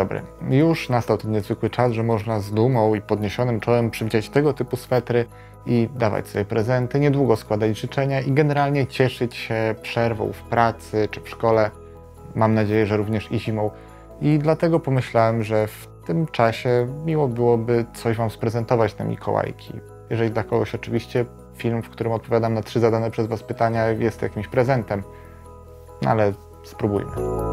dobry. Już nastał ten niezwykły czas, że można z dumą i podniesionym czołem przywdziać tego typu swetry i dawać sobie prezenty, niedługo składać życzenia i generalnie cieszyć się przerwą w pracy czy w szkole. Mam nadzieję, że również i zimą. I dlatego pomyślałem, że w tym czasie miło byłoby coś Wam sprezentować na Mikołajki. Jeżeli dla kogoś oczywiście film, w którym odpowiadam na 3 zadane przez Was pytania, jest jakimś prezentem. No ale spróbujmy.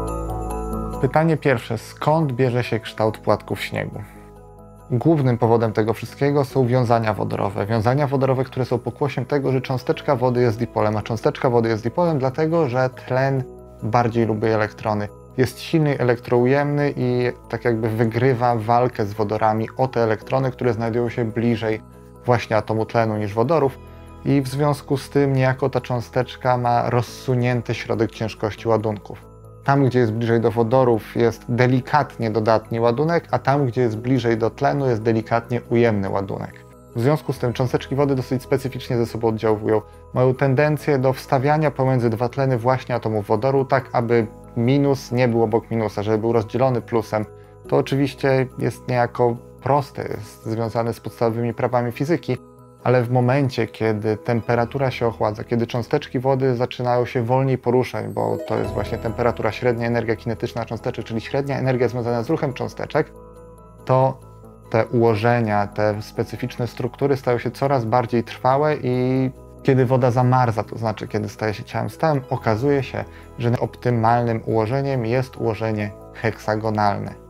Pytanie pierwsze. Skąd bierze się kształt płatków śniegu? Głównym powodem tego wszystkiego są wiązania wodorowe. Wiązania wodorowe, które są pokłosiem tego, że cząsteczka wody jest dipolem, a cząsteczka wody jest dipolem dlatego, że tlen bardziej lubi elektrony. Jest silniej elektroujemny i tak jakby wygrywa walkę z wodorami o te elektrony, które znajdują się bliżej właśnie atomu tlenu niż wodorów i w związku z tym niejako ta cząsteczka ma rozsunięty środek ciężkości ładunków. Tam, gdzie jest bliżej do wodorów, jest delikatnie dodatni ładunek, a tam, gdzie jest bliżej do tlenu, jest delikatnie ujemny ładunek. W związku z tym cząsteczki wody dosyć specyficznie ze sobą oddziałują. Mają tendencję do wstawiania pomiędzy dwa tleny właśnie atomów wodoru, tak aby minus nie był obok minusa, żeby był rozdzielony plusem. To oczywiście jest niejako proste, jest związane z podstawowymi prawami fizyki, ale w momencie, kiedy temperatura się ochładza, kiedy cząsteczki wody zaczynają się wolniej poruszać, bo to jest właśnie temperatura, średnia energia kinetyczna cząsteczek, czyli średnia energia związana z ruchem cząsteczek, to te ułożenia, te specyficzne struktury stają się coraz bardziej trwałe i kiedy woda zamarza, to znaczy kiedy staje się ciałem stałym, okazuje się, że optymalnym ułożeniem jest ułożenie heksagonalne.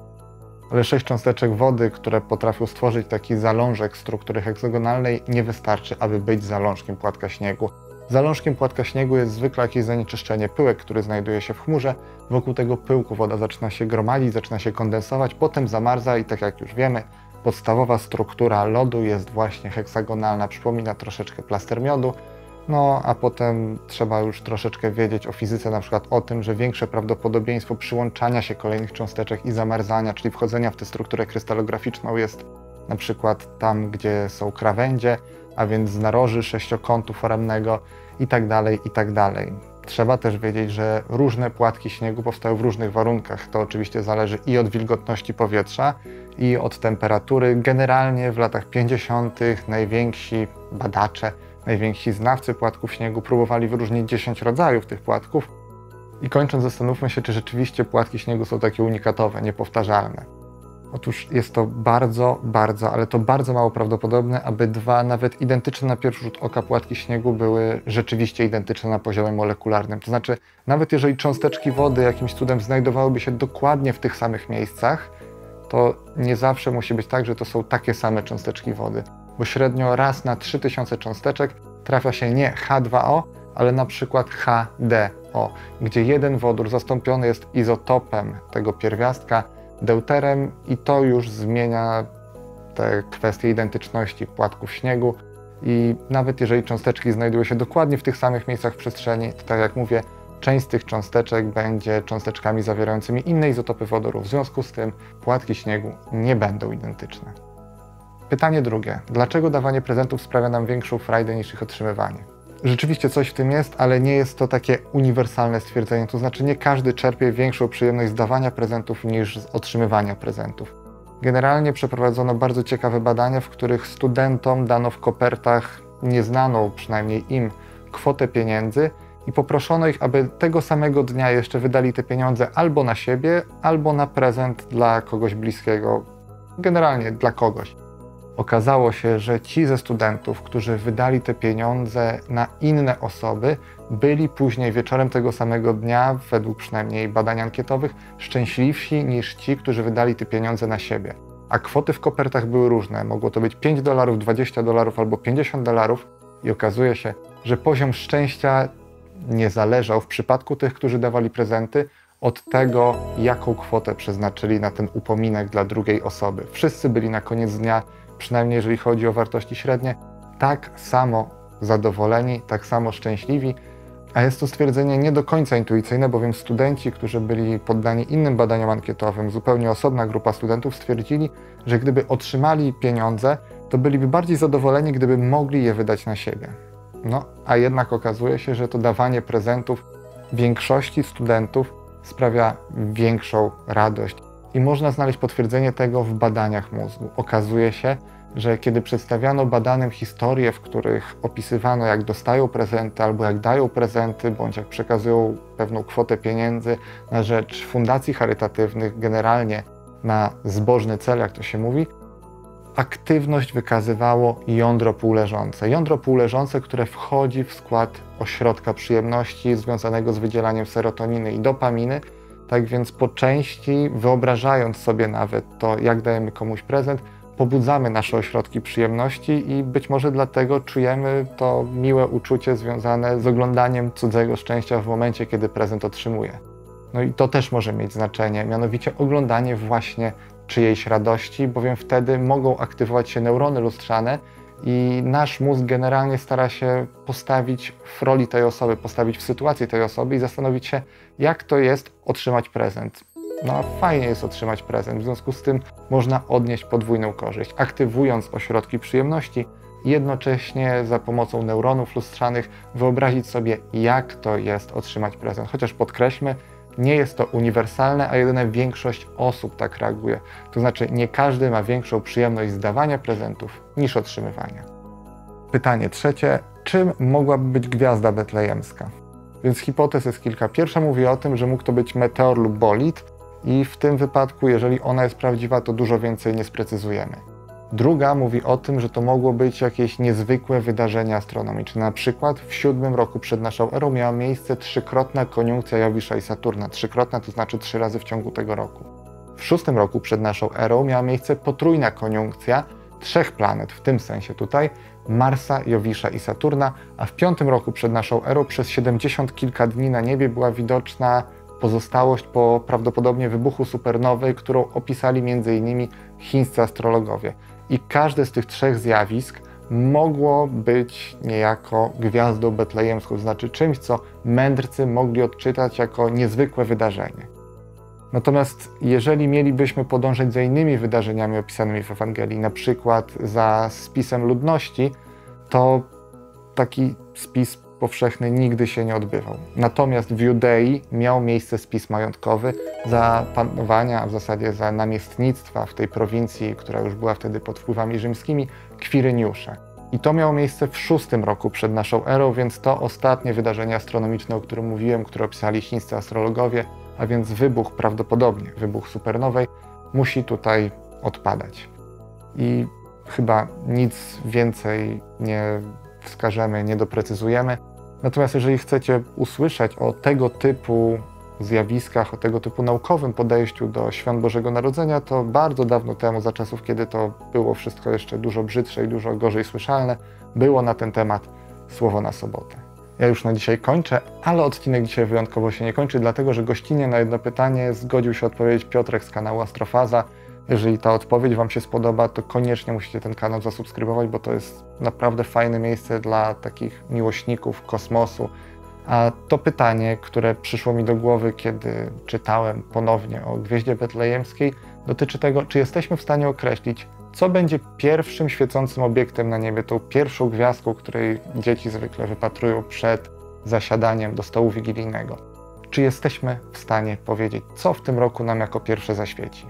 Ale 6 cząsteczek wody, które potrafią stworzyć taki zalążek struktury heksagonalnej, nie wystarczy, aby być zalążkiem płatka śniegu. Zalążkiem płatka śniegu jest zwykle jakieś zanieczyszczenie, pyłek, który znajduje się w chmurze. Wokół tego pyłku woda zaczyna się gromadzić, zaczyna się kondensować, potem zamarza i tak jak już wiemy, podstawowa struktura lodu jest właśnie heksagonalna, przypomina troszeczkę plaster miodu. No a potem trzeba już troszeczkę wiedzieć o fizyce, na przykład o tym, że większe prawdopodobieństwo przyłączania się kolejnych cząsteczek i zamarzania, czyli wchodzenia w tę strukturę krystalograficzną jest na przykład tam, gdzie są krawędzie, a więc z naroży sześciokątu foremnego i tak dalej, i tak dalej. Trzeba też wiedzieć, że różne płatki śniegu powstają w różnych warunkach. To oczywiście zależy i od wilgotności powietrza, i od temperatury. Generalnie w latach 50. najwięksi badacze, najwięksi znawcy płatków śniegu próbowali wyróżnić 10 rodzajów tych płatków. I kończąc, zastanówmy się, czy rzeczywiście płatki śniegu są takie unikatowe, niepowtarzalne. Otóż jest to bardzo mało prawdopodobne, aby dwa nawet identyczne na pierwszy rzut oka płatki śniegu były rzeczywiście identyczne na poziomie molekularnym. To znaczy, nawet jeżeli cząsteczki wody jakimś cudem znajdowałyby się dokładnie w tych samych miejscach, to nie zawsze musi być tak, że to są takie same cząsteczki wody. Bo średnio raz na 3000 cząsteczek trafia się nie H2O, ale na przykład HDO, gdzie jeden wodór zastąpiony jest izotopem tego pierwiastka, deuterem, i to już zmienia te kwestie identyczności płatków śniegu. I nawet jeżeli cząsteczki znajdują się dokładnie w tych samych miejscach w przestrzeni, to tak jak mówię, część z tych cząsteczek będzie cząsteczkami zawierającymi inne izotopy wodoru. W związku z tym płatki śniegu nie będą identyczne. Pytanie drugie. Dlaczego dawanie prezentów sprawia nam większą frajdę niż ich otrzymywanie? Rzeczywiście coś w tym jest, ale nie jest to takie uniwersalne stwierdzenie. To znaczy nie każdy czerpie większą przyjemność z dawania prezentów niż z otrzymywania prezentów. Generalnie przeprowadzono bardzo ciekawe badania, w których studentom dano w kopertach nieznaną, przynajmniej im, kwotę pieniędzy i poproszono ich, aby tego samego dnia jeszcze wydali te pieniądze albo na siebie, albo na prezent dla kogoś bliskiego, generalnie dla kogoś. Okazało się, że ci ze studentów, którzy wydali te pieniądze na inne osoby, byli później wieczorem tego samego dnia, według przynajmniej badań ankietowych, szczęśliwsi niż ci, którzy wydali te pieniądze na siebie. A kwoty w kopertach były różne. Mogło to być $5, $20 albo $50 i okazuje się, że poziom szczęścia nie zależał w przypadku tych, którzy dawali prezenty, od tego, jaką kwotę przeznaczyli na ten upominek dla drugiej osoby. Wszyscy byli na koniec dnia, przynajmniej jeżeli chodzi o wartości średnie, tak samo zadowoleni, tak samo szczęśliwi, a jest to stwierdzenie nie do końca intuicyjne, bowiem studenci, którzy byli poddani innym badaniom ankietowym, zupełnie osobna grupa studentów, stwierdzili, że gdyby otrzymali pieniądze, to byliby bardziej zadowoleni, gdyby mogli je wydać na siebie. No, a jednak okazuje się, że to dawanie prezentów większości studentów sprawia większą radość I można znaleźć potwierdzenie tego w badaniach mózgu. Okazuje się, że kiedy przedstawiano badanym historie, w których opisywano, jak dostają prezenty albo jak dają prezenty, bądź jak przekazują pewną kwotę pieniędzy na rzecz fundacji charytatywnych, generalnie na zbożny cel, jak to się mówi, aktywność wykazywało jądro półleżące. Jądro półleżące, które wchodzi w skład ośrodka przyjemności związanego z wydzielaniem serotoniny i dopaminy. Tak więc po części, wyobrażając sobie nawet to, jak dajemy komuś prezent, pobudzamy nasze ośrodki przyjemności i być może dlatego czujemy to miłe uczucie związane z oglądaniem cudzego szczęścia w momencie, kiedy prezent otrzymuje. No i to też może mieć znaczenie, mianowicie oglądanie właśnie czyjejś radości, bowiem wtedy mogą aktywować się neurony lustrzane i nasz mózg generalnie stara się postawić w roli tej osoby, postawić w sytuacji tej osoby i zastanowić się, jak to jest otrzymać prezent. No a fajnie jest otrzymać prezent, w związku z tym można odnieść podwójną korzyść, aktywując ośrodki przyjemności i jednocześnie za pomocą neuronów lustrzanych wyobrazić sobie, jak to jest otrzymać prezent. Chociaż podkreślmy, nie jest to uniwersalne, a jedynie większość osób tak reaguje. To znaczy nie każdy ma większą przyjemność z dawania prezentów niż otrzymywania. Pytanie trzecie. Czym mogłaby być gwiazda betlejemska? Więc hipotez jest kilka. Pierwsza mówi o tym, że mógł to być meteor lub bolid i w tym wypadku, jeżeli ona jest prawdziwa, to dużo więcej nie sprecyzujemy. Druga mówi o tym, że to mogło być jakieś niezwykłe wydarzenie astronomiczne. Na przykład w 7 roku przed naszą erą miała miejsce trzykrotna koniunkcja Jowisza i Saturna. Trzykrotna to znaczy 3 razy w ciągu tego roku. W 6 roku przed naszą erą miała miejsce potrójna koniunkcja 3 planet, w tym sensie tutaj Marsa, Jowisza i Saturna, a w 5 roku przed naszą erą przez 70 kilka dni na niebie była widoczna pozostałość po prawdopodobnie wybuchu supernowej, którą opisali m.in. chińscy astrologowie. I każde z tych 3 zjawisk mogło być niejako gwiazdą betlejemską, to znaczy czymś, co mędrcy mogli odczytać jako niezwykłe wydarzenie. Natomiast jeżeli mielibyśmy podążać za innymi wydarzeniami opisanymi w Ewangelii, na przykład za spisem ludności, to taki spis powszechny nigdy się nie odbywał. Natomiast w Judei miał miejsce spis majątkowy za panowania, a w zasadzie za namiestnictwa w tej prowincji, która już była wtedy pod wpływami rzymskimi, Kwiryniusze. I to miało miejsce w 6 roku przed naszą erą, więc to ostatnie wydarzenie astronomiczne, o którym mówiłem, które opisali chińscy astrologowie, a więc wybuch, prawdopodobnie wybuch supernowej, musi tutaj odpadać. I chyba nic więcej nie wskażemy, nie doprecyzujemy. Natomiast jeżeli chcecie usłyszeć o tego typu zjawiskach, o tego typu naukowym podejściu do świąt Bożego Narodzenia, to bardzo dawno temu, za czasów, kiedy to było wszystko jeszcze dużo brzydsze i dużo gorzej słyszalne, było na ten temat Słowo na sobotę. Ja już na dzisiaj kończę, ale odcinek dzisiaj wyjątkowo się nie kończy, dlatego że gościnnie na jedno pytanie zgodził się odpowiedzieć Piotrek z kanału Astrofaza. Jeżeli ta odpowiedź Wam się spodoba, to koniecznie musicie ten kanał zasubskrybować, bo to jest naprawdę fajne miejsce dla takich miłośników kosmosu. A to pytanie, które przyszło mi do głowy, kiedy czytałem ponownie o Gwieździe Betlejemskiej, dotyczy tego, czy jesteśmy w stanie określić, co będzie pierwszym świecącym obiektem na niebie, tą pierwszą gwiazdką, której dzieci zwykle wypatrują przed zasiadaniem do stołu wigilijnego. Czy jesteśmy w stanie powiedzieć, co w tym roku nam jako pierwsze zaświeci?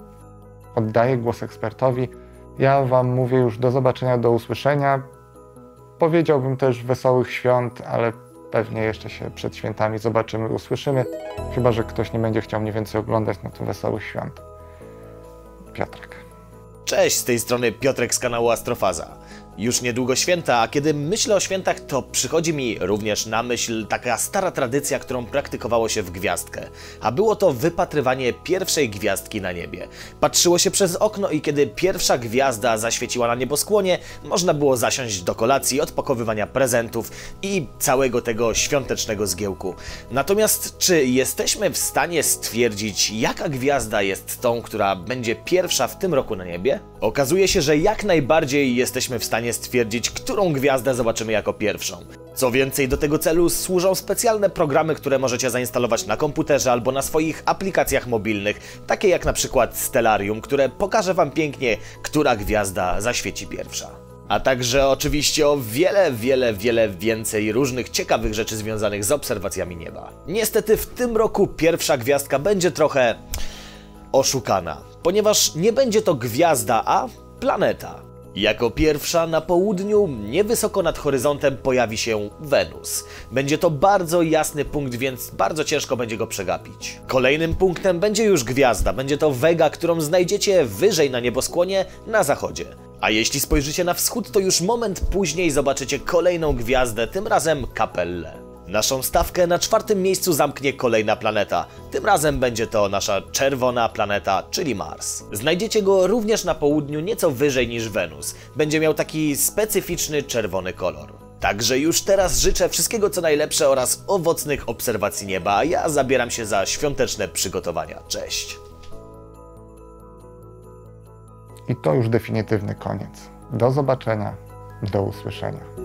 Oddaję głos ekspertowi. Ja Wam mówię już do zobaczenia, do usłyszenia. Powiedziałbym też wesołych świąt, ale pewnie jeszcze się przed świętami zobaczymy, usłyszymy. Chyba że ktoś nie będzie chciał mnie więcej oglądać, no to wesołych świąt. Piotrek. Cześć, z tej strony Piotrek z kanału Astrofaza. Już niedługo święta, a kiedy myślę o świętach, to przychodzi mi również na myśl taka stara tradycja, którą praktykowało się w gwiazdkę. A było to wypatrywanie pierwszej gwiazdki na niebie. Patrzyło się przez okno i kiedy pierwsza gwiazda zaświeciła na nieboskłonie, można było zasiąść do kolacji, odpakowywania prezentów i całego tego świątecznego zgiełku. Natomiast czy jesteśmy w stanie stwierdzić, jaka gwiazda jest tą, która będzie pierwsza w tym roku na niebie? Okazuje się, że jak najbardziej jesteśmy w stanie stwierdzić, którą gwiazdę zobaczymy jako pierwszą. Co więcej, do tego celu służą specjalne programy, które możecie zainstalować na komputerze albo na swoich aplikacjach mobilnych, takie jak na przykład Stellarium, które pokaże Wam pięknie, która gwiazda zaświeci pierwsza. A także oczywiście o wiele więcej różnych ciekawych rzeczy związanych z obserwacjami nieba. Niestety w tym roku pierwsza gwiazdka będzie trochę oszukana, ponieważ nie będzie to gwiazda, a planeta. Jako pierwsza na południu, niewysoko nad horyzontem, pojawi się Wenus. Będzie to bardzo jasny punkt, więc bardzo ciężko będzie go przegapić. Kolejnym punktem będzie już gwiazda. Będzie to Vega, którą znajdziecie wyżej na nieboskłonie na zachodzie. A jeśli spojrzycie na wschód, to już moment później zobaczycie kolejną gwiazdę, tym razem Capellę. Naszą stawkę na 4. miejscu zamknie kolejna planeta. Tym razem będzie to nasza czerwona planeta, czyli Mars. Znajdziecie go również na południu, nieco wyżej niż Wenus. Będzie miał taki specyficzny czerwony kolor. Także już teraz życzę wszystkiego co najlepsze oraz owocnych obserwacji nieba, a ja zabieram się za świąteczne przygotowania. Cześć! I to już definitywny koniec. Do zobaczenia, do usłyszenia.